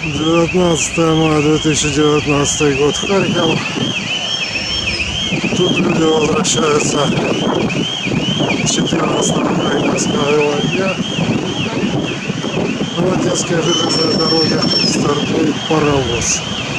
19 мая 2019 год, Харьков. Тут люди возвращаются с 14-го украинского дня. На Одесской железной дороге стартует паровоз.